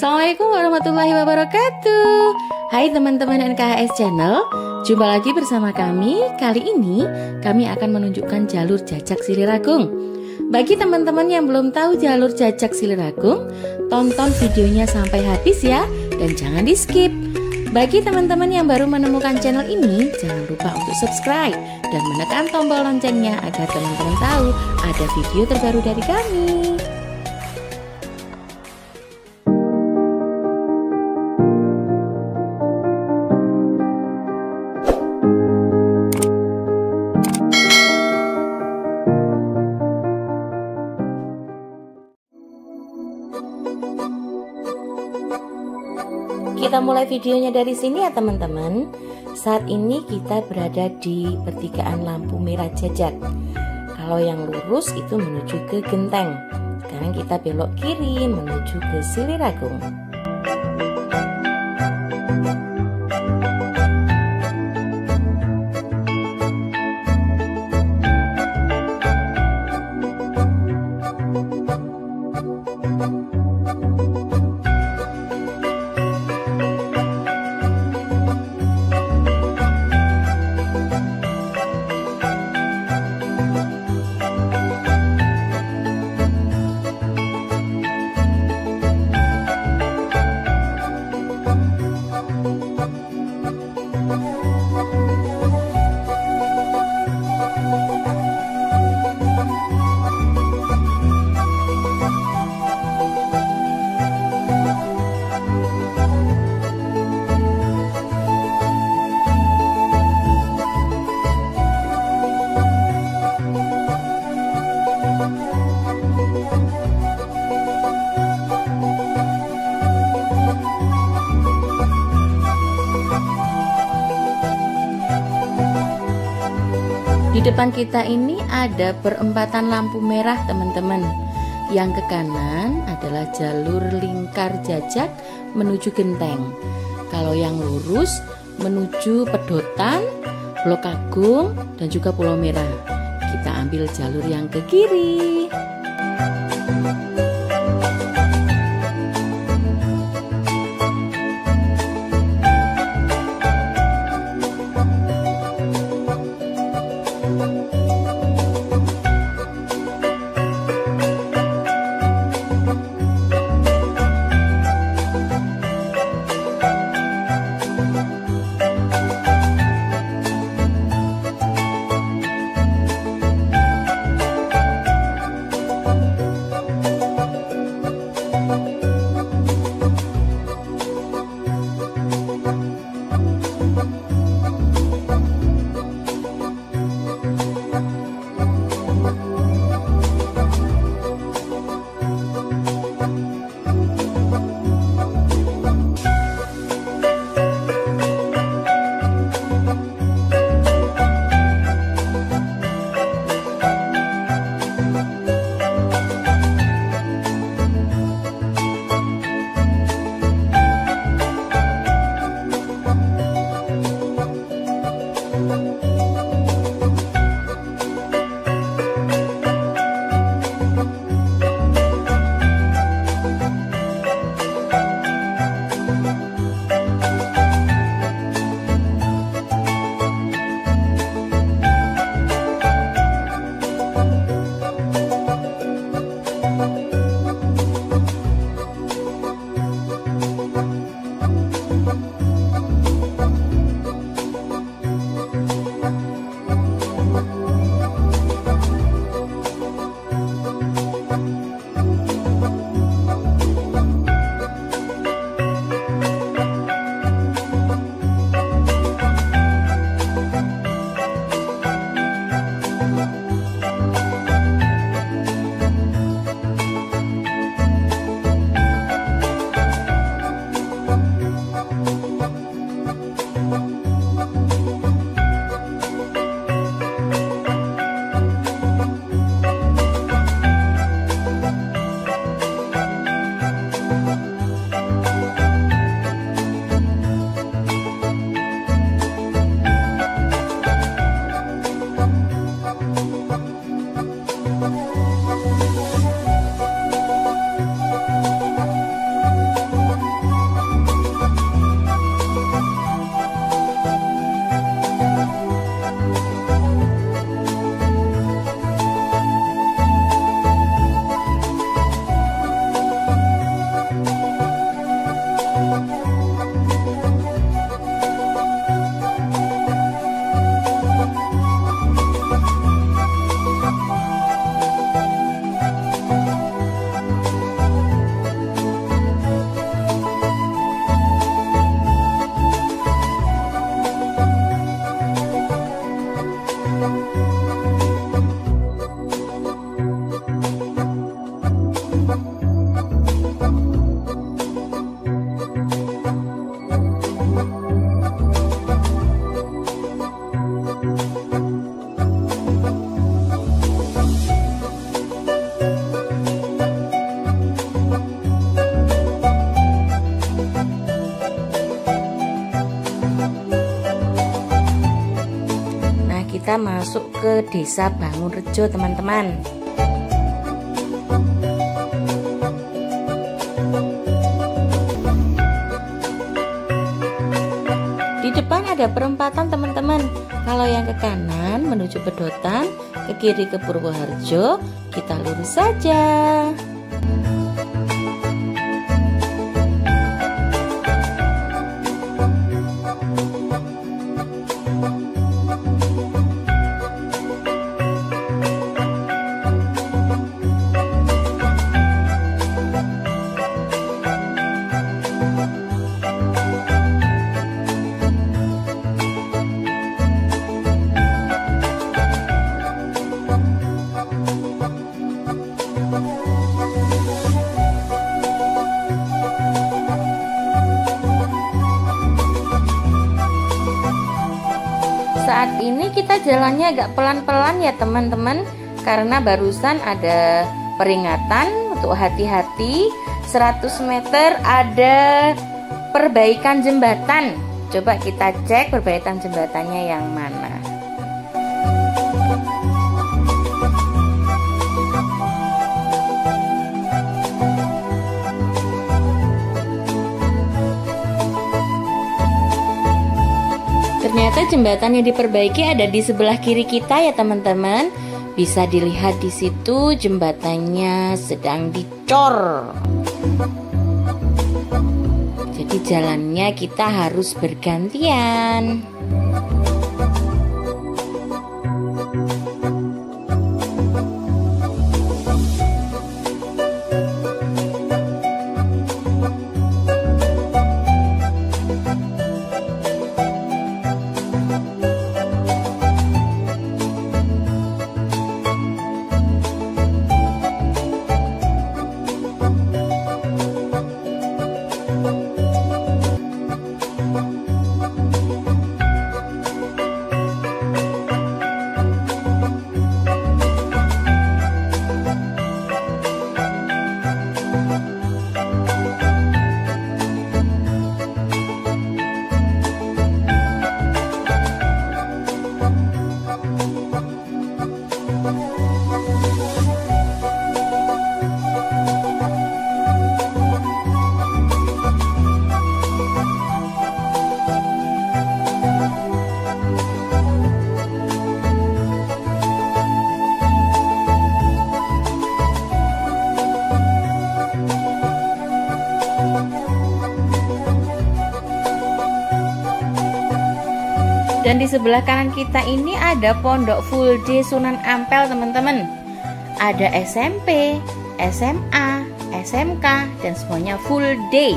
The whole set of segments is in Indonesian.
Assalamualaikum warahmatullahi wabarakatuh. Hai teman-teman NKHS Channel, jumpa lagi bersama kami. Kali ini kami akan menunjukkan jalur Jajak Siliragung. Bagi teman-teman yang belum tahu jalur Jajak Siliragung, tonton videonya sampai habis ya, dan jangan di skip. Bagi teman-teman yang baru menemukan channel ini, jangan lupa untuk subscribe dan menekan tombol loncengnya agar teman-teman tahu ada video terbaru dari kami. Kita mulai videonya dari sini ya teman-teman. Saat ini kita berada di pertigaan lampu merah Jajak. Kalau yang lurus itu menuju ke Genteng. Sekarang kita belok kiri menuju ke Siliragung. Di depan kita ini ada perempatan lampu merah teman-teman. Yang ke kanan adalah jalur lingkar Jajak menuju Genteng. Kalau yang lurus menuju Pedotan, Blok Agung, dan juga Pulau Merah. Kita ambil jalur yang ke kiri. Kita masuk ke Desa Bangunrejo, teman-teman. Di depan ada perempatan, teman-teman. Kalau yang ke kanan menuju Pedotan, ke kiri ke Purwoharjo, kita lurus saja. Saat ini kita jalannya agak pelan-pelan ya teman-teman, karena barusan ada peringatan untuk hati-hati. 100 meter ada perbaikan jembatan. Coba kita cek perbaikan jembatannya yang mana. Ternyata jembatan yang diperbaiki ada di sebelah kiri kita ya teman-teman. Bisa dilihat di situ jembatannya sedang dicor. Jadi jalannya kita harus bergantian. Dan di sebelah kanan kita ini ada Pondok Full Day Sunan Ampel, teman-teman. Ada SMP, SMA, SMK, dan semuanya full day.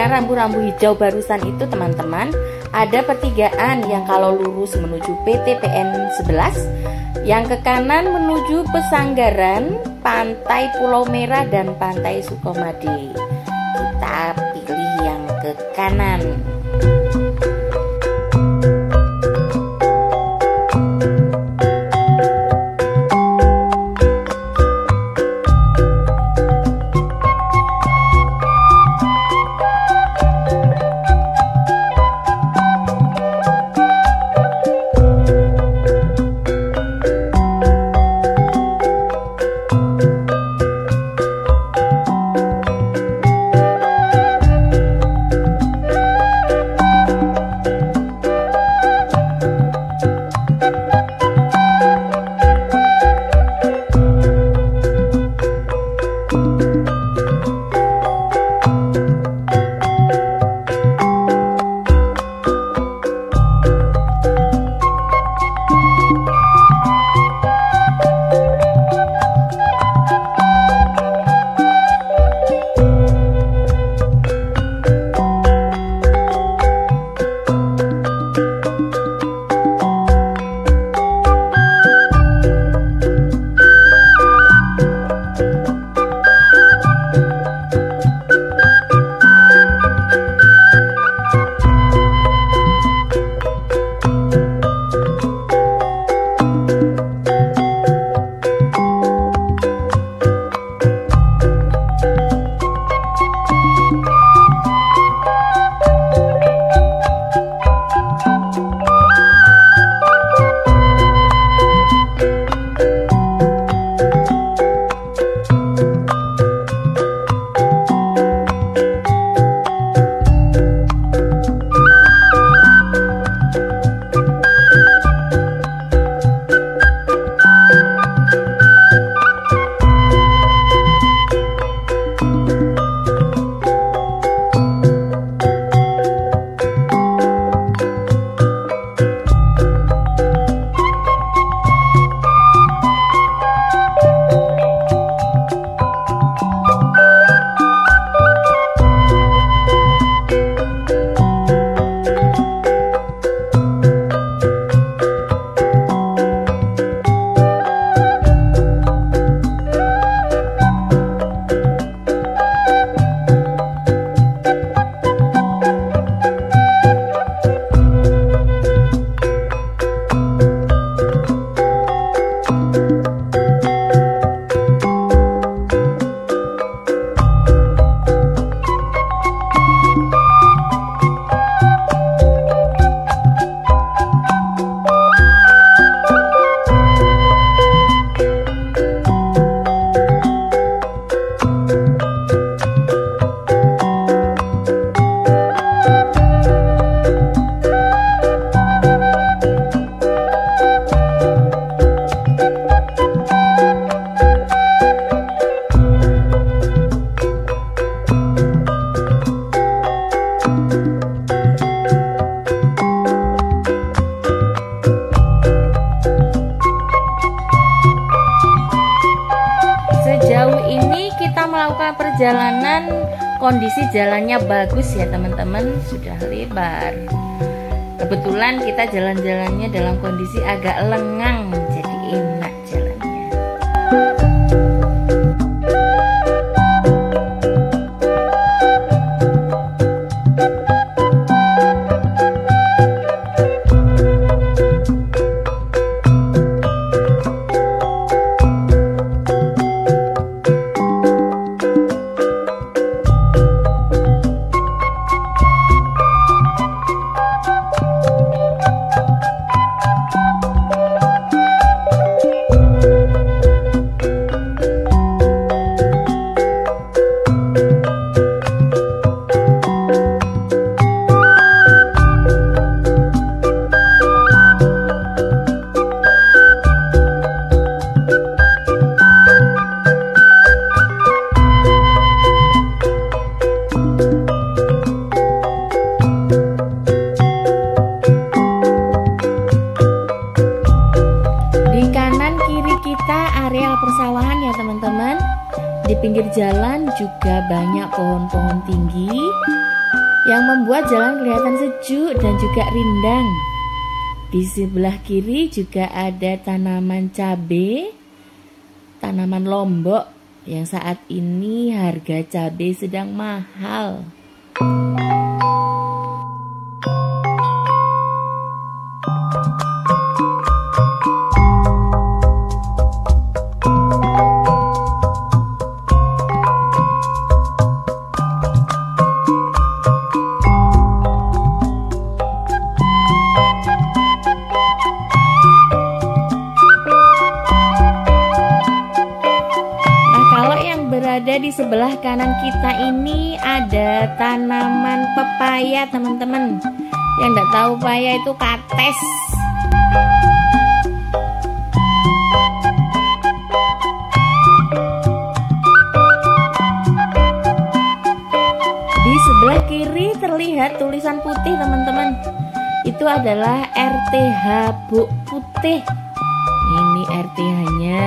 daerah rambu-rambu hijau barusan itu teman-teman, ada pertigaan yang kalau lurus menuju PTPN 11, yang ke kanan menuju Pesanggaran, Pantai Pulau Merah dan Pantai Sukomade. Kita pilih yang ke kanan. melakukan perjalanan, kondisi jalannya bagus ya teman-teman, sudah lebar. Kebetulan kita jalan-jalannya dalam kondisi agak lengang, jadi enak jalannya. Persawahan ya teman-teman. Di pinggir jalan juga banyak pohon-pohon tinggi yang membuat jalan kelihatan sejuk dan juga rindang. Di sebelah kiri juga ada tanaman cabai, tanaman lombok yang saat ini harga cabai sedang mahal. Berada di sebelah kanan kita ini ada tanaman pepaya, teman-teman. Yang tidak tahu pepaya itu kates. Di sebelah kiri terlihat tulisan putih, teman-teman. Itu adalah RTH Buk Putih. Ini RTH-nya.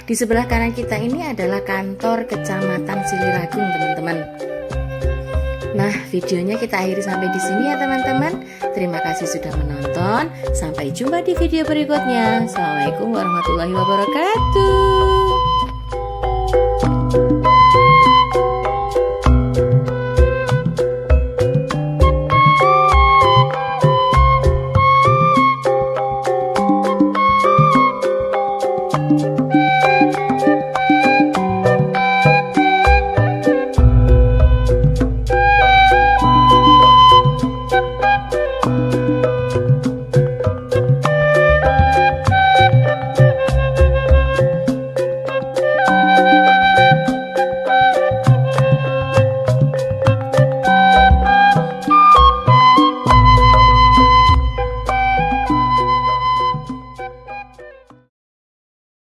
Di sebelah kanan kita ini adalah kantor Kecamatan Siliragung, teman-teman. Nah, videonya kita akhiri sampai di sini ya teman-teman. Terima kasih sudah menonton. Sampai jumpa di video berikutnya. Assalamualaikum warahmatullahi wabarakatuh.